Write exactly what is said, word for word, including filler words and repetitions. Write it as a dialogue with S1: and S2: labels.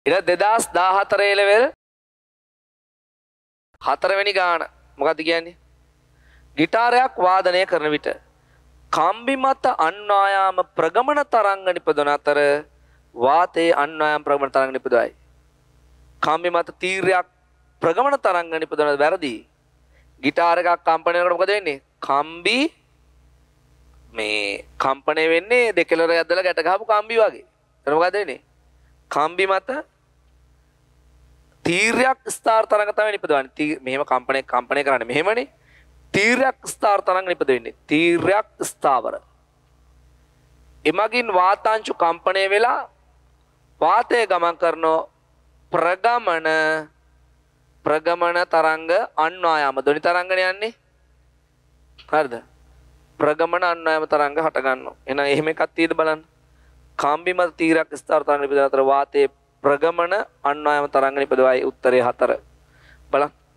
S1: ඊට දෙදාස් දාහතර ලෙවල් හතරවෙනි ගාන මොකක්ද කියන්නේ? ගිටාරයක් වාදනය කරන විට කම්බි මත අන්වායාම ප්‍රගමන තරංග නිපදවන අතර වාතයේ අන්වායාම ප්‍රගමන තරංග නිපදවයි. කම්බි මත තීරයක් ප්‍රගමන තරංග නිපදවන වැරදි. ගිටාර එකක් කම්පණය කරනකොට මොකද වෙන්නේ? කම්බි මේ කම්පණය වෙන්නේ දෙකලර ඇදලා ගැට ගහපු කම්බි වගේ. එතන මොකද වෙන්නේ? කම්බි මත තීරයක් ස්ථාර තරංග තමයි නිපදවන්නේ. මෙහෙම කම්පණය කම්පණය කරන්නේ මෙහෙමනේ. තීරයක් ස්ථාර තරංග නිපදවෙන්නේ. තීරයක් ස්ථාවර. එමගින් වාතාංශු කම්පණය වෙලා වාතය ගමන් කරන ප්‍රගමන ප්‍රගමන තරංග අන්වායාම ධ්වනි තරංගනේ යන්නේ. හරිද? ප්‍රගමන අන්වායාම තරංග හට ගන්නවා. එහෙනම් එහෙම එකක් තියෙද බලන්න. කම්බි මත තීරයක් ස්ථාර තරංග නිපදවන අතර වාතයේ ප්‍රගමන අන්වායාම තරංග නිපදවයි. උත්තරේ හතර. බලන්න.